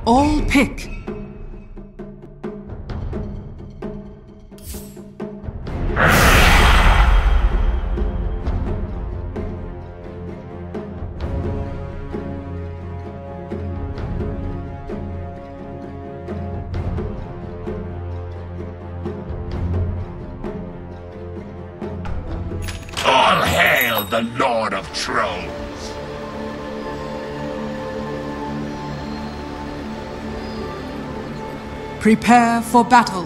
All pick. All hail the Lord of Trolls! Prepare for battle.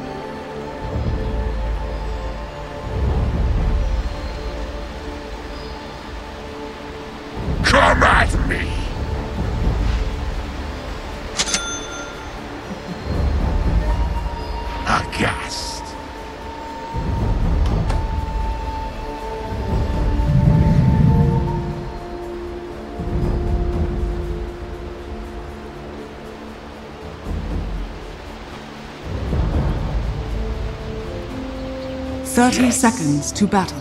Come at me! Aghast. Thirty Yes. seconds to battle.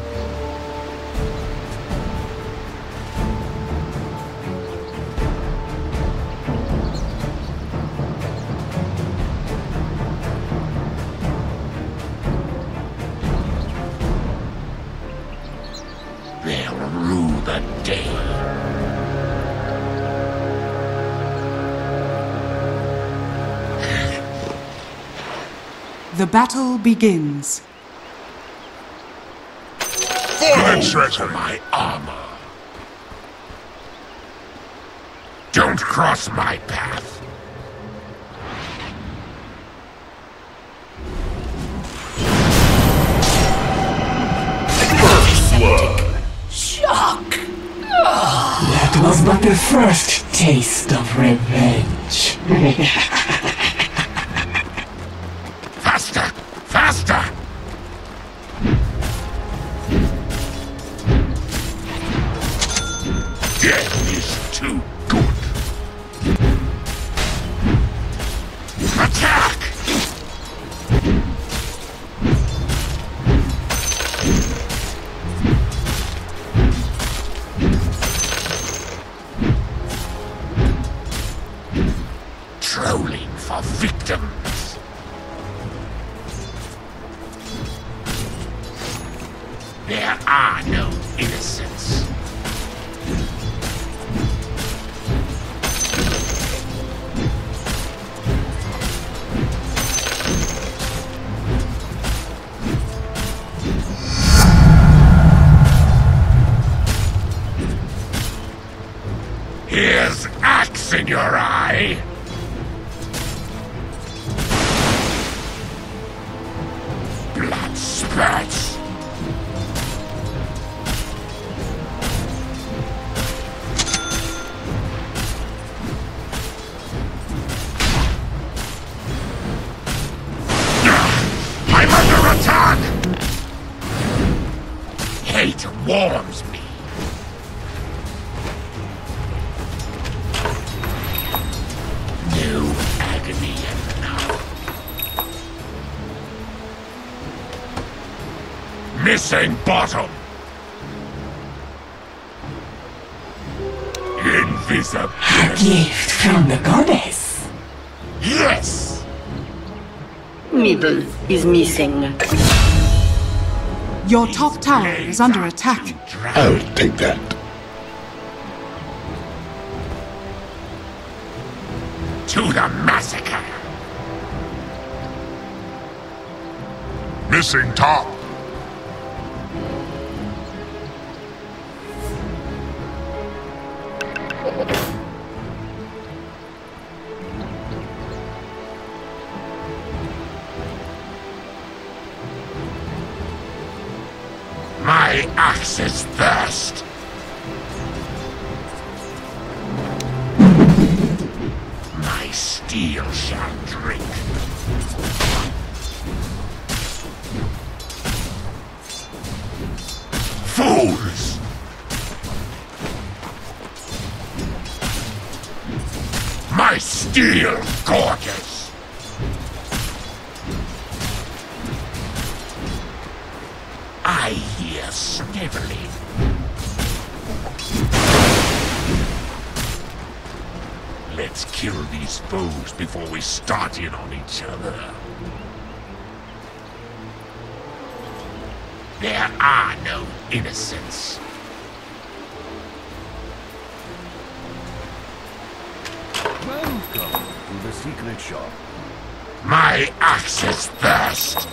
They'll rue the day. The battle begins. Follow my armor. Don't cross my path. Shock! That was but the first taste of revenge. Faster! Faster! Death is too good. Attack! Trolling for victims. There are no innocents. Here's axe in your eye. Blood spurts. I'm under attack! Hate warms me. No agony enough. Missing bottom. Invisible. A gift from the goddess. Yes! Middle is missing. Your top tower is under attack. I'll take that. To the massacre. Missing top. My axe's thirst. My steel shall drink. Fools! My steel gorgeous! I hear sniveling. Let's kill these foes before we start in on each other. There are no innocents. Welcome to the secret shop. My axe is thirst.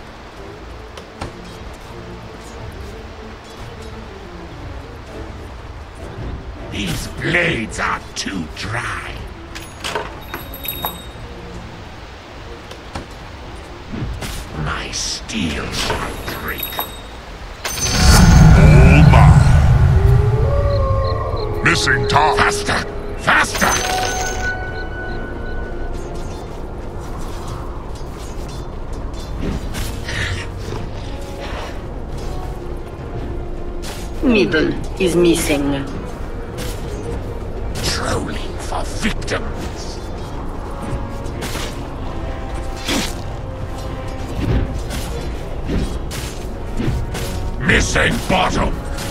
These blades are too dry. My steel shall drink. Oh my! Missing top! Faster! Faster! Middle is missing. Trolling for victims. Missing bottom.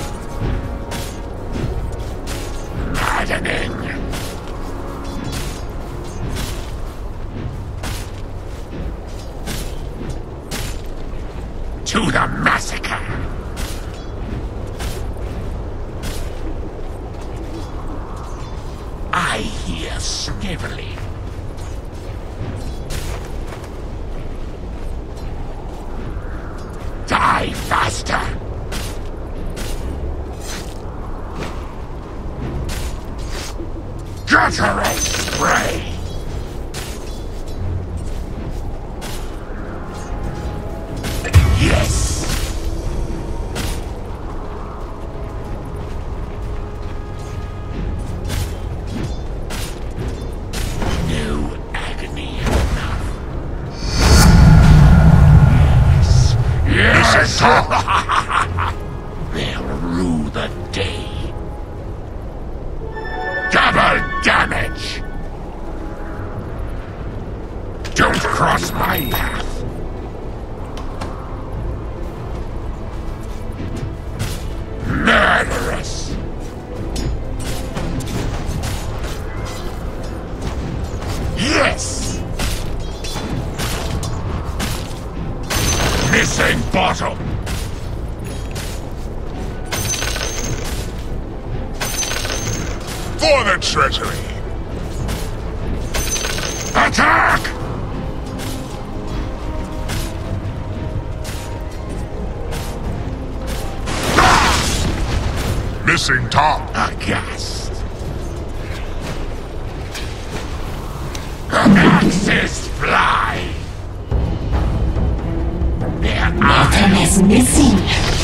Maddening. To the massacre. I hear sniveling. Die faster! Guttural spray! Yes! No agony enough. Yes! They'll rue the day. Double damage! Don't cross my path. Murderous! Yes! Missing bottom! For the treasury! Attack! Missing top! Aghast! The axes fly! Their Bottom eyes is missing.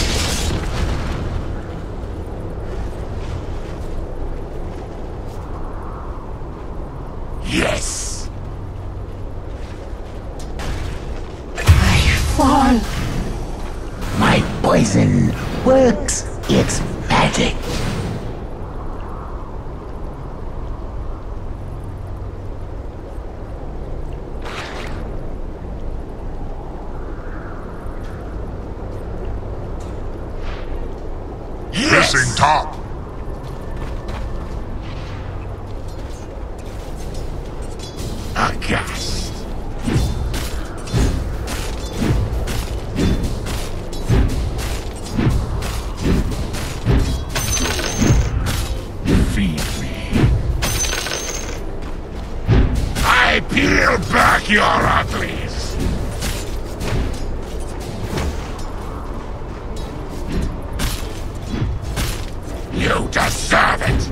Yes! I fall. My poison works its magic. Yes! Missing top! Aghast! Feed me. I peel back your uglies! You deserve it!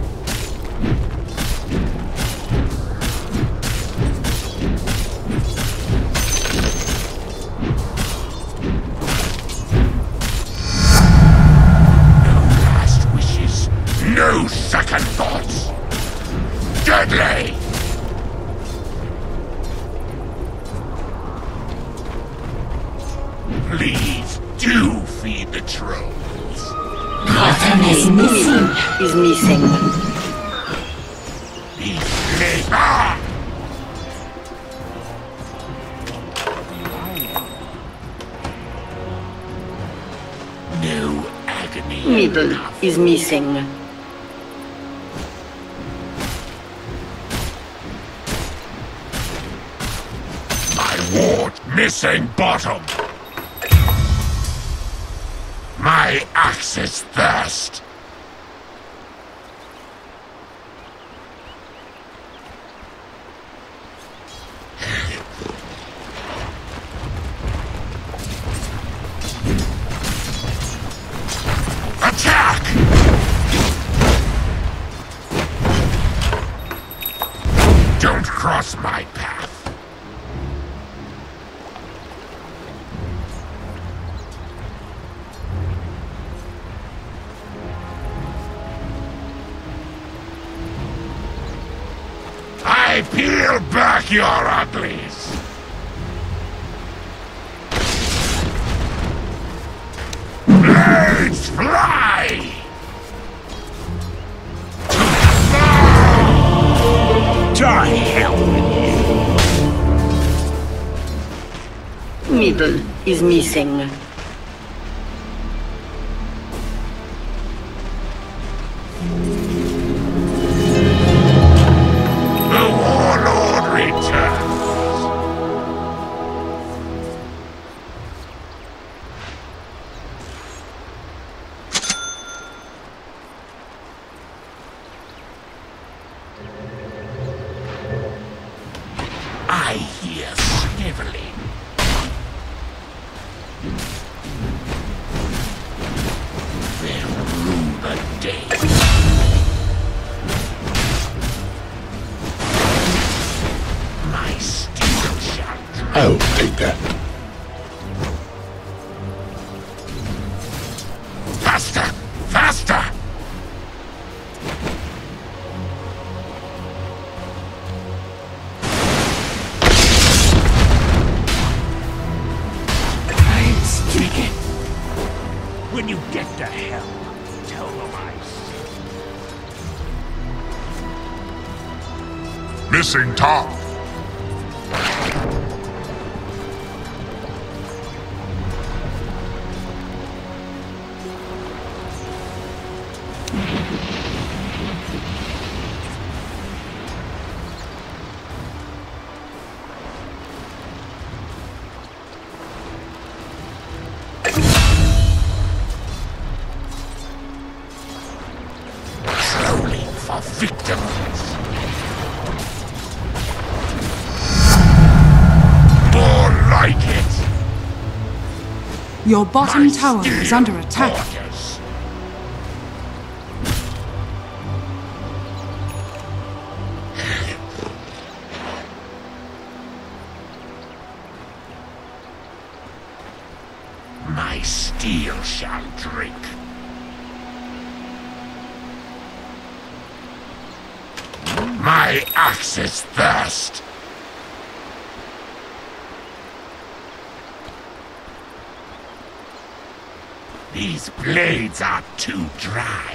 No second thoughts! Deadly! Please do feed the trolls. Bottom is missing. Is missing. These ah! No agony. Middle is missing. Missing bottom. My axe's thirst. Attack! Don't cross my path. I peel back your uglies. Blades fly! To hell with you! Middle is missing. The Warlord returns! I hear sniveling. They'll rue the day. My steel shall drink. I'll take that. Faster! Faster! I'm stricken. When you get to hell, tell them I sent. Missing top. Trolling for victims. More like it. Your bottom My tower is steel under attack. orders. My steel shall drink. My axe's thirst. These blades are too dry.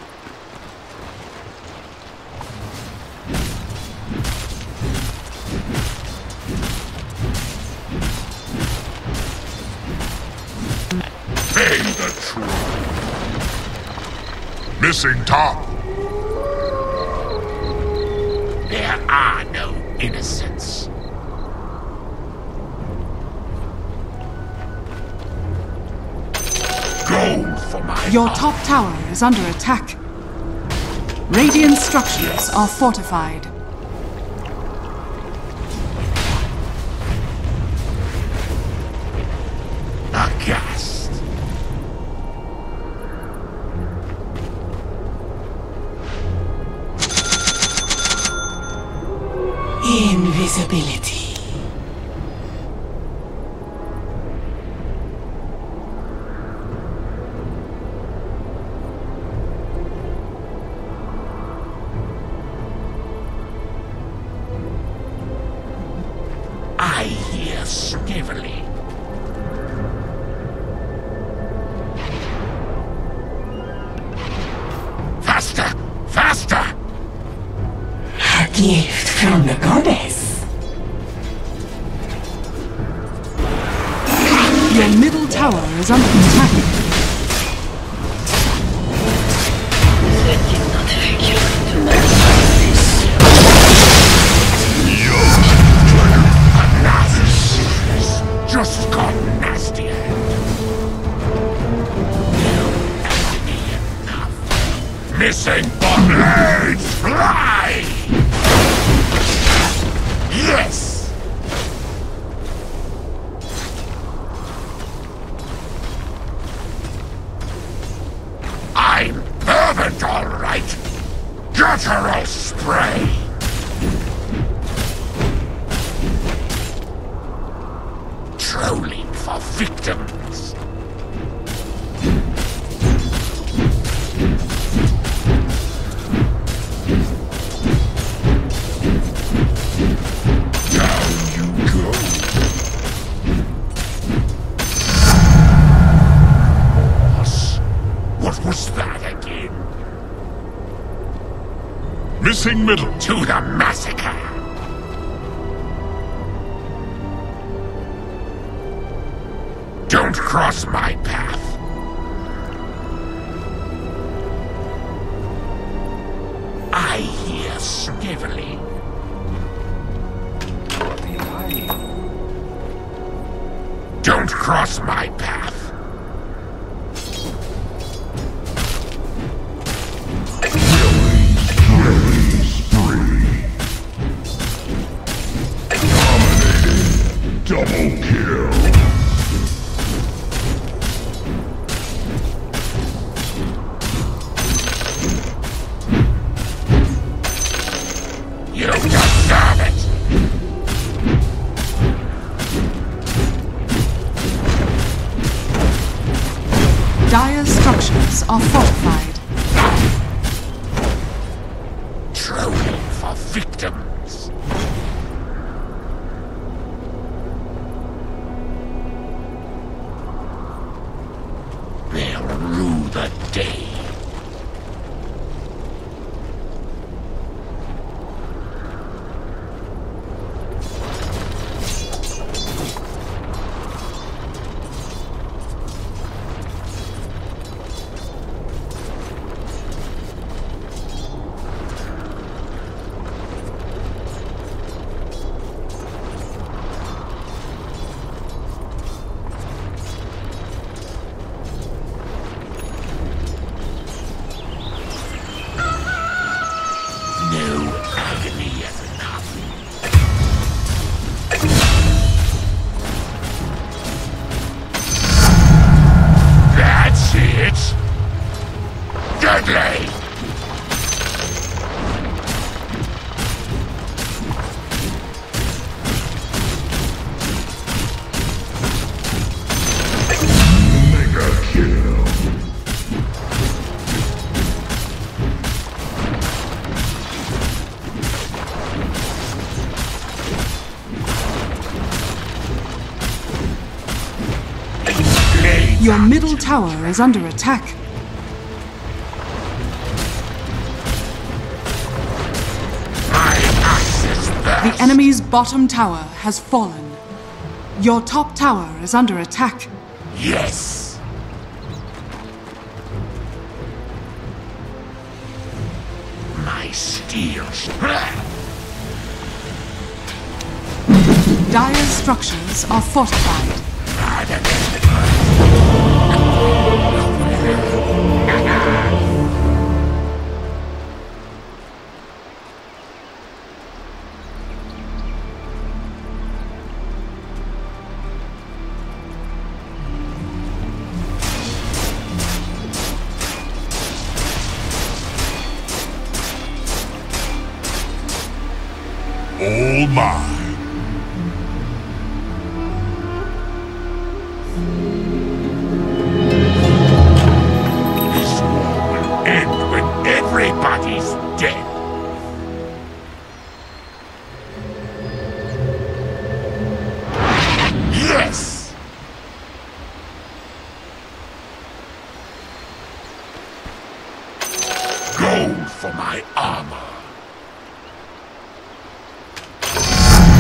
Fade the truth. Missing top. There are no innocents. Gold for my Your honor. top tower is under attack. Radiant structures are fortified. Aghast. Invisibility. I hear sniveling. Faster! Faster! A gift from the goddess. Your middle tower is under attack. That did not figure into my Another serious Missing blades fly! Yes! I'm fervent, all right. Guttural spray. Trolling for victims. Down you go. Boss, what was that again? Missing middle. To the massacre. Don't cross my path. I hear sniveling. Don't cross my path. Killing spree. Dominating. Double kill. You deserve it! Dire's structures are fortified. Trolling for victims. They'll rue the day. No agony is enough. That's it. Deadly. Mega kill. Your middle tower is under attack. My axe is The thirst. enemy's bottom tower has fallen. Your top tower is under attack. Yes. My steel. Dire's structures are fortified. All mine. This war will end when everybody's dead. Yes! Gold for my armor.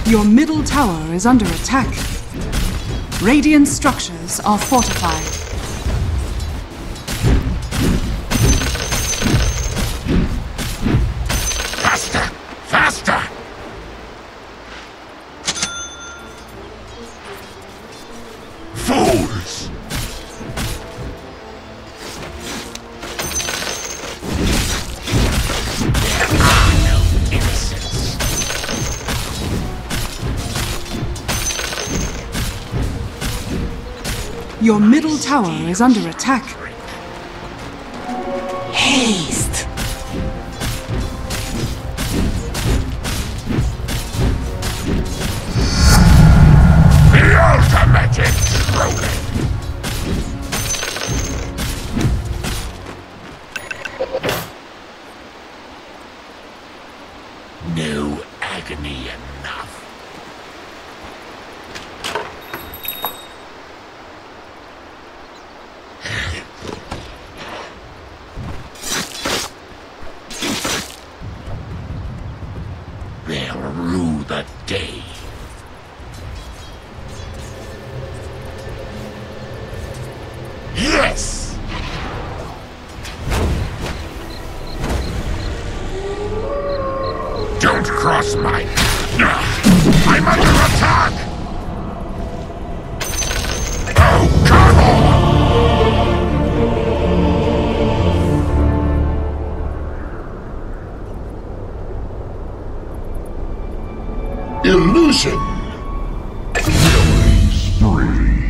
Your middle tower is under attack. Radiant structures are fortified. Faster! Faster! Fools! There are no innocents. Your middle tower is under attack. Haste! The ultimate in trolling! No agony enough. They'll rue the day. Yes! Don't cross my... I'm under attack! Oh, come on! Illusion! Killing spree.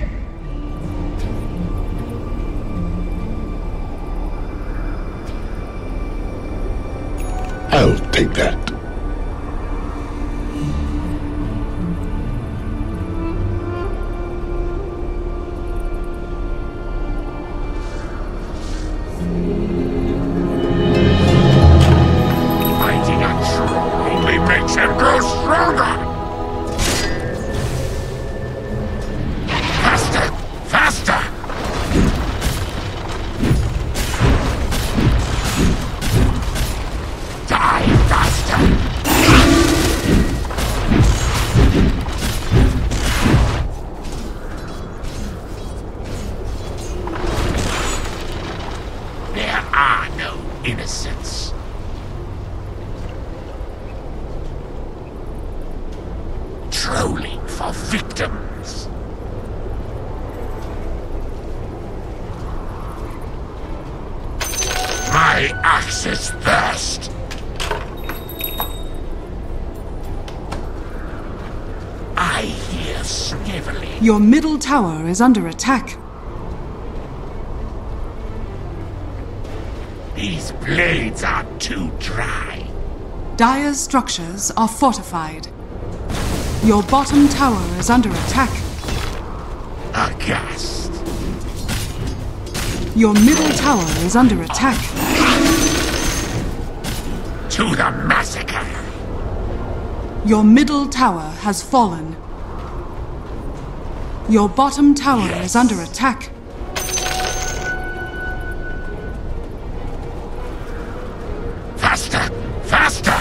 I'll take that. Fighting a troll only makes him grow stronger! Faster! Faster! Die faster! There are no innocents. Trolling for victims. My axe is thirst. I hear sniveling. Your middle tower is under attack. These blades are too dry. Dire's structures are fortified. Your bottom tower is under attack. Aghast. Your middle tower is under attack. To the massacre. Your middle tower has fallen. Your bottom tower is under attack. Faster! Faster!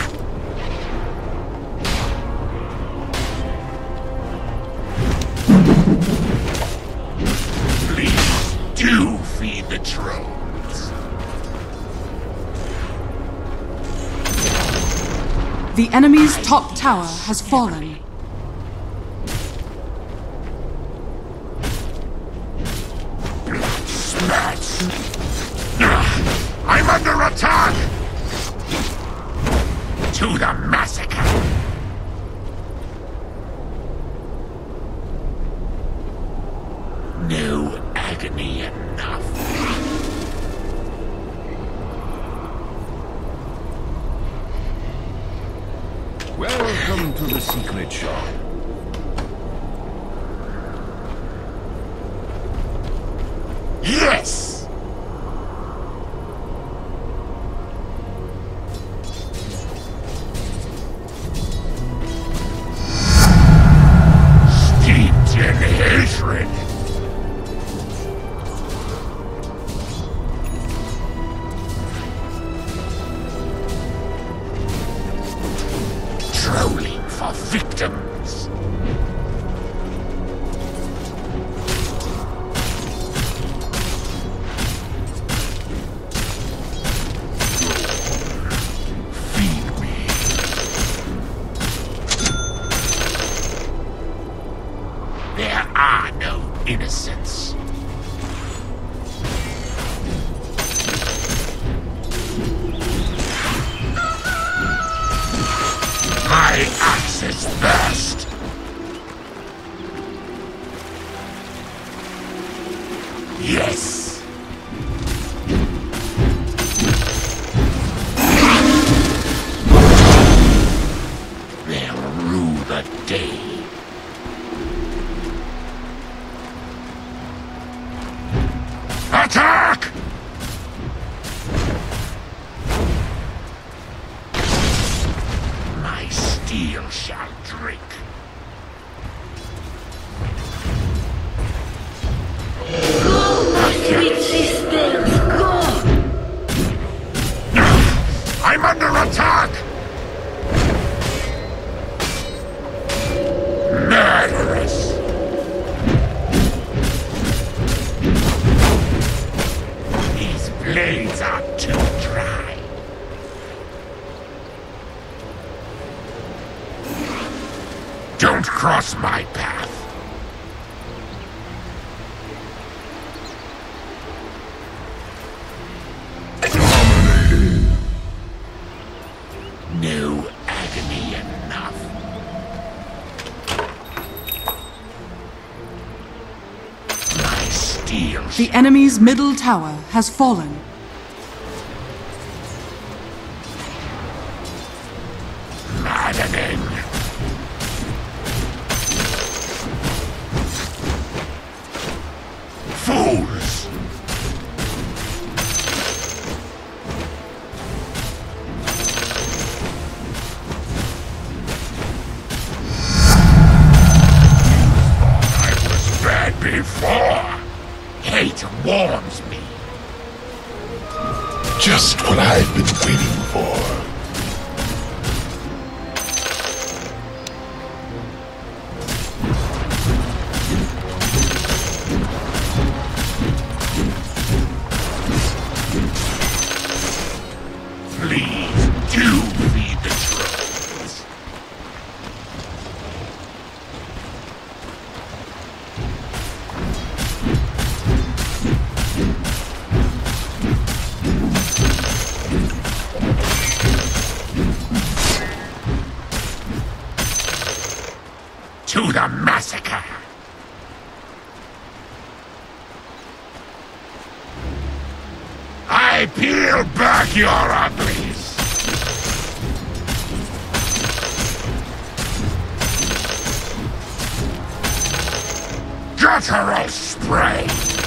Please do feed the trolls. The enemy's top tower has fallen. Spats! I'm under attack! To the massacre! No agony enough. Welcome to the secret shop. Yes! Steeped in hatred. Trolling for victims. Feed me. There are no innocents. My axe is best. Yes. They'll rue the day. Attack! My steel shall drink. Sweet sisters, go! I'm under attack! Murderous! These blades are too dry. Don't cross my path. Dominating. No agony enough. My steel The enemy's middle tower has fallen. maddening. Fools! I was bad before. Hate warms me. Just what I've been waiting for. Please do feed the trolls. To the massacre! I peel back your uglies! Guttural spray!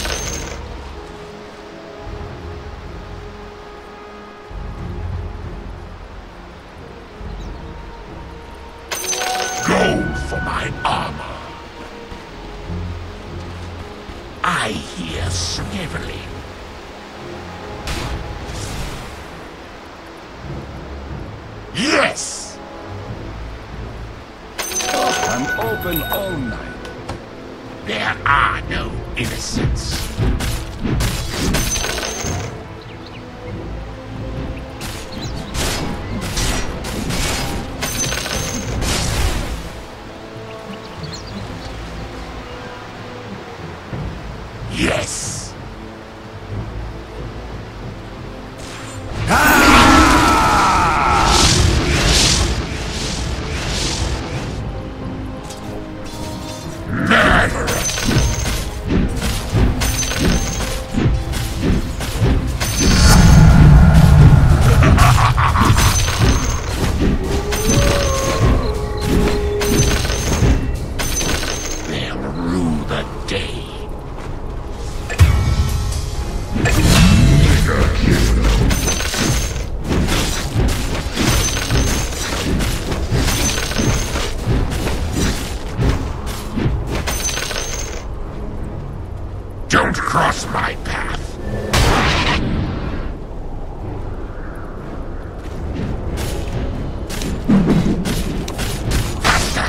Gold for my armor. I hear sniveling. Yes! I'm open all night. There are no innocents. Yes! Murderous! They'll rue the day. Mega kill. Don't cross my path. Faster!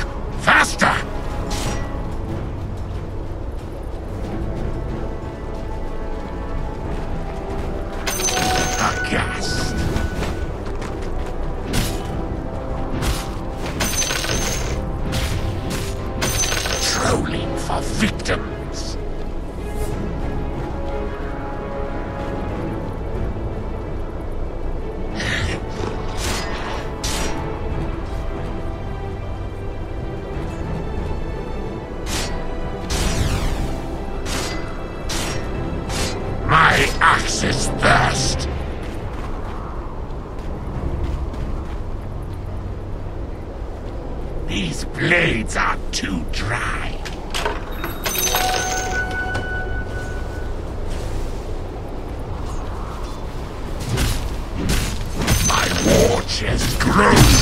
victims. My axe's thirst. These blades are too dry. My war chest grows.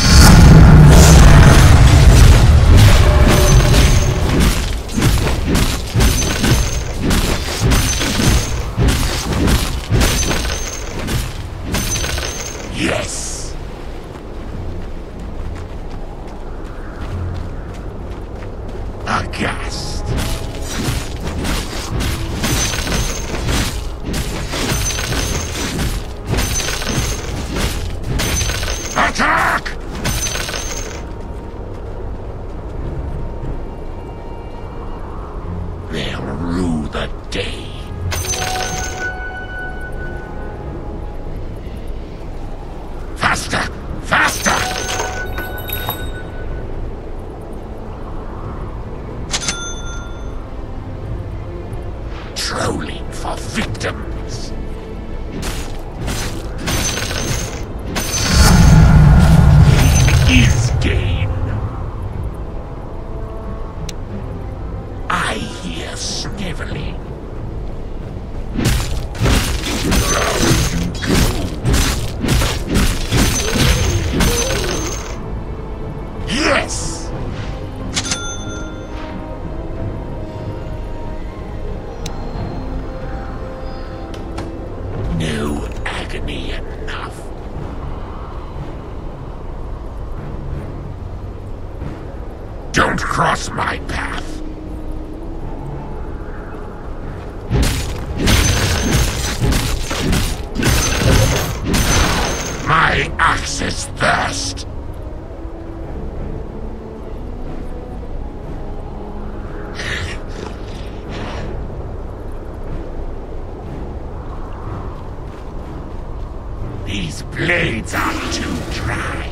Yes. Aghast. Attack! They'll rue the day. Faster! Faster! Trolling for victims. Gain is gain. I hear sniveling. Yes! No agony enough. Don't cross my path. My axe's thirst. These blades are too dry.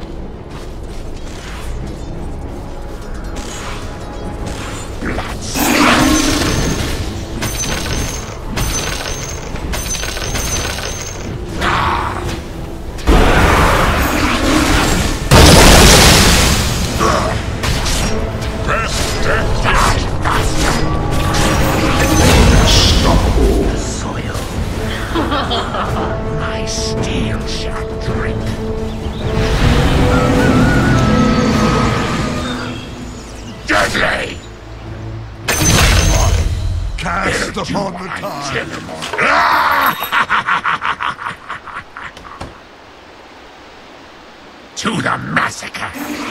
Blood my steel shall drink. Deadly! Cast upon the tide. To the massacre!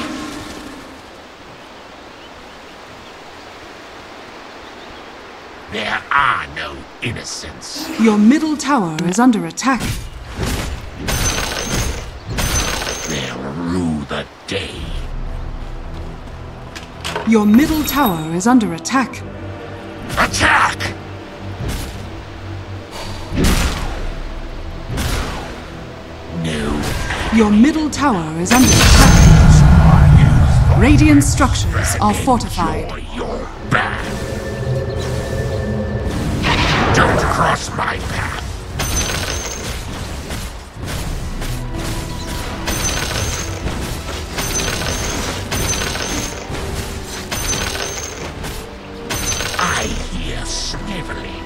There are no innocents. Your middle tower is under attack. They'll rue the day. Your middle tower is under attack. Attack! No. Your middle tower is under attack. Radiant structures are fortified. Enjoy your bath. Don't cross my path. I hear sniveling.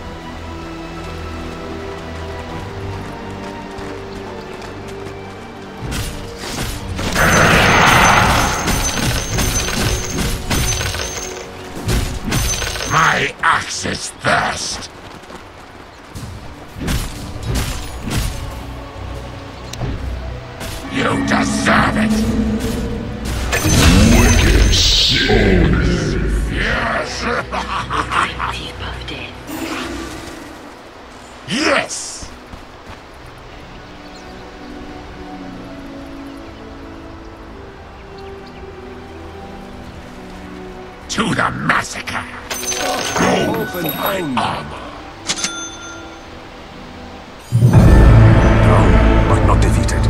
My axe's thirst. You deserve it. Wicked soul. Yes. Tip of death. Yes. To the massacre. Open armor. Down, but not defeated.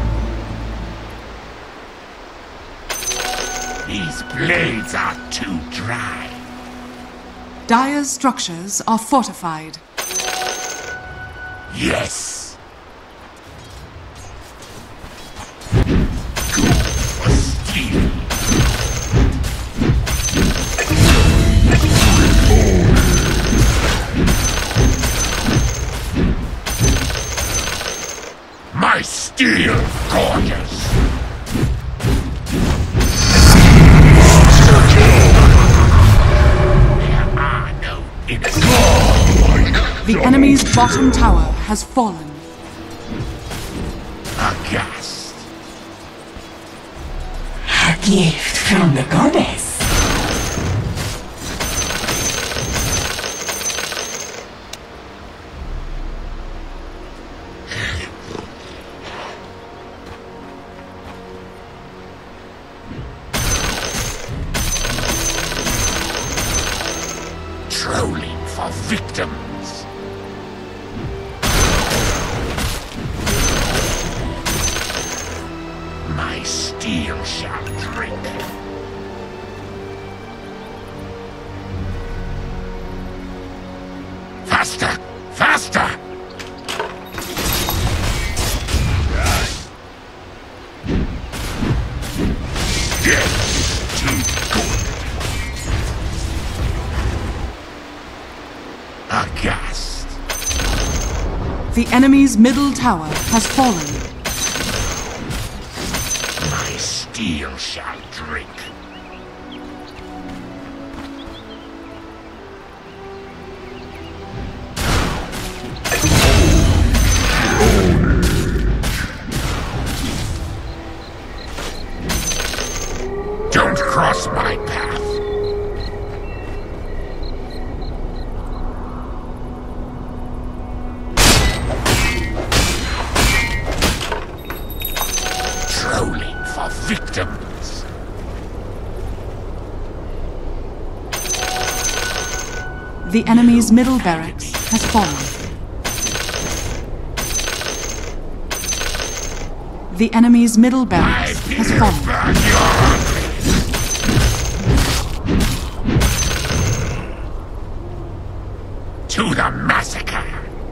These blades are too dry. Dire's structures are fortified. Yes. Good for steel. My steel, gorgeous. There are no innocents. The enemy's bottom tower has fallen. Aghast. A gift from the goddess. Trolling for victims. My steel shall drink. Faster! Faster! Yes, too good. Aghast. The enemy's middle tower has fallen. My steel shall drink. Don't cross my path. Trolling for victims. The enemy's middle barracks has fallen. The enemy's middle barracks has fallen. Burn your hungry. To the massacre.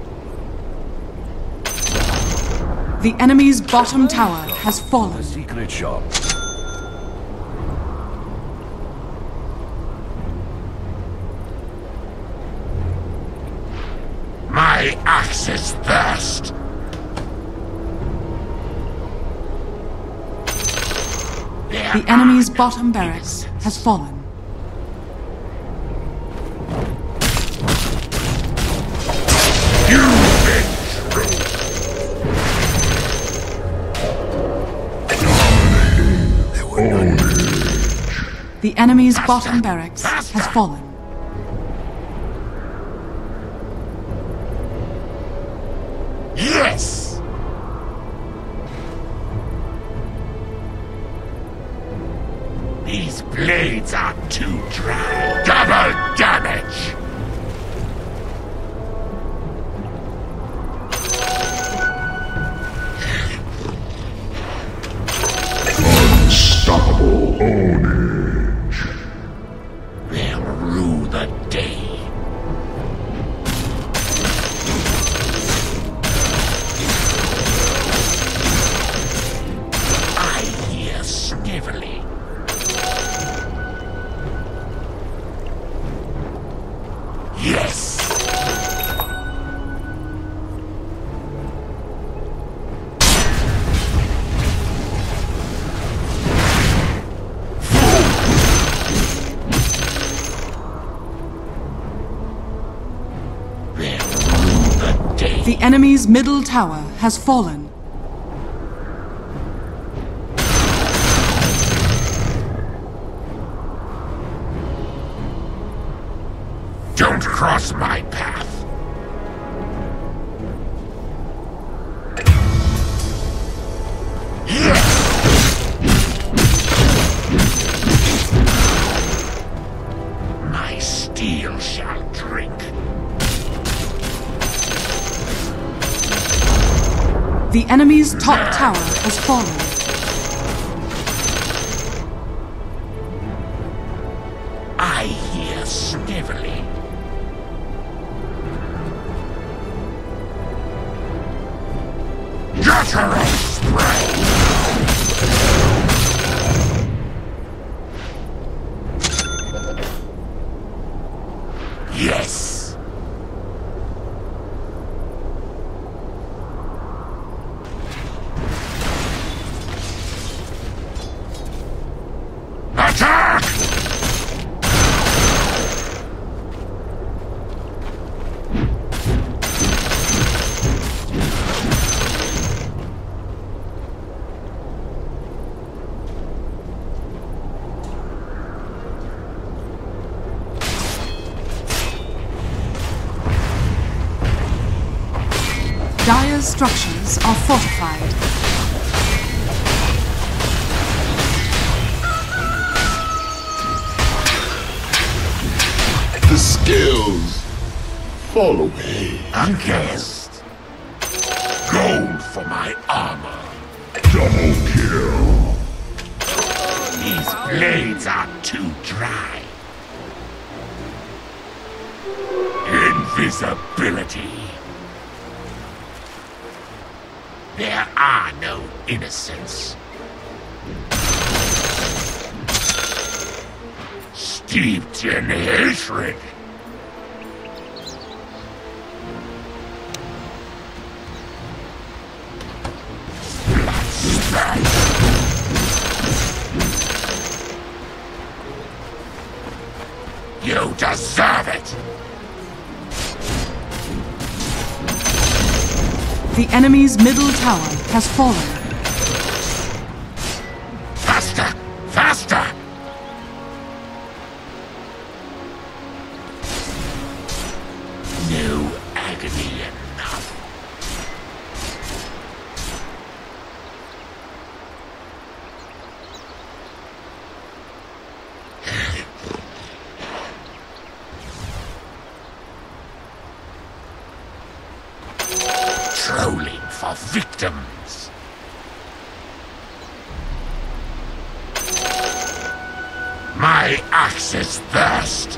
The enemy's bottom tower has fallen. Secret shop. My axe's thirst. The enemy's bottom barracks has fallen. You've been through. The enemy's bottom barracks has fallen. Yes! These blades are too dry. Double damage! Unstoppable ownage. They'll rue the day. I hear sniveling. Yes! They'll rue the day. The enemy's middle tower has fallen. Don't cross my path. Yes! My steel The enemy's top tower has fallen. I hear sniveling. Guttural spray! Yes! Attack! Dire's structures are fortified. The skills fall away. Unguessed. Gold for my armor. Double kill. These blades are too dry. Invisibility. There are no innocents. Steeped in hatred. Blood spat. You deserve it. The enemy's middle tower has fallen. Faster! Faster! No agony enough. Trolling for victims. My axe's thirst.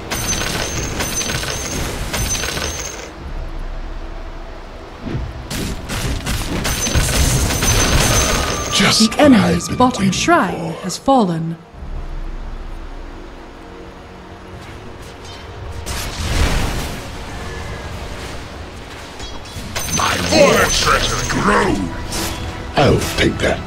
Just The enemy's bottom shrine has fallen. My fortress grows. I'll take that.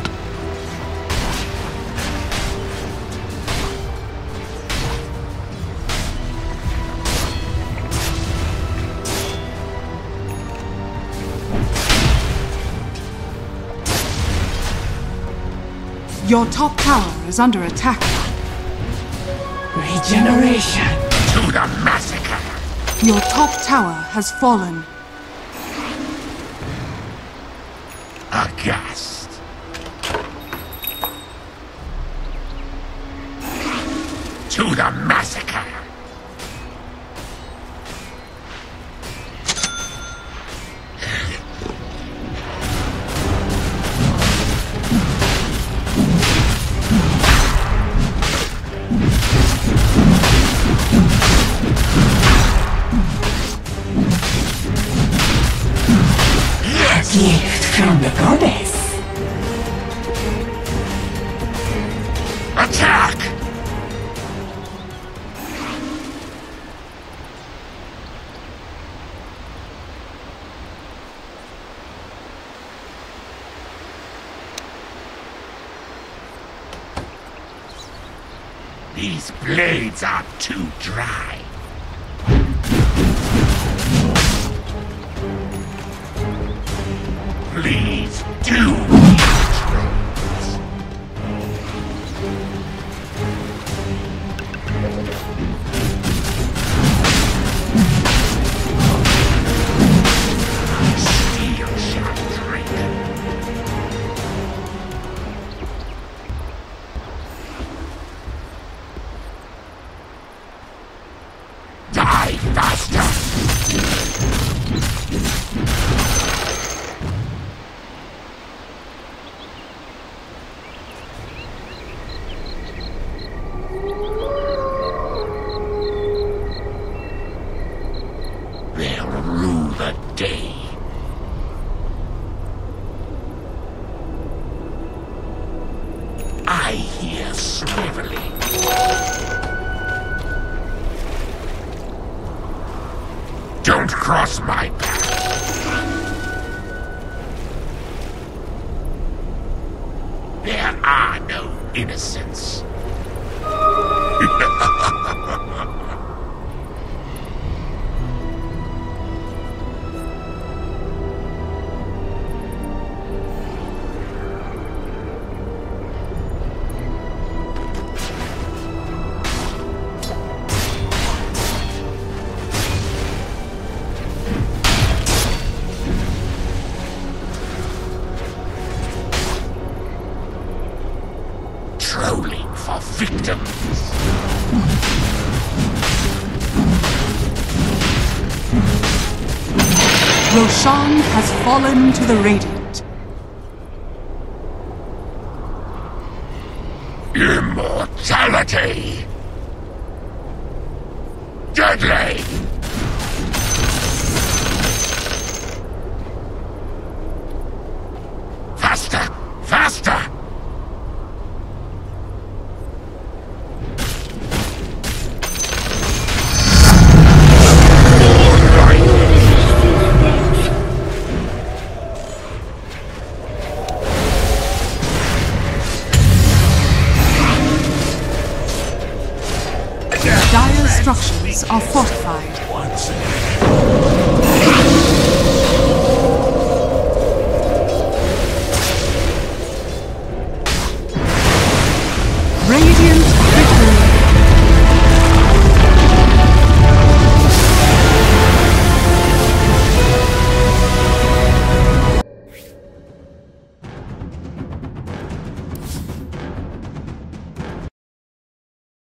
Your top tower is under attack. Regeneration. To the massacre. Your top tower has fallen. Aghast. To the massacre. Gift from the goddess. Attack! These blades are too dry. Please do. Steel shall drink. Die faster! swiftly. Don't cross my path. There are no innocents. Trolling for victims. Roshan has fallen to the Radiant. Immortality. Deadly. Faster! Faster! Dire structures are fortified. Once again. Radiant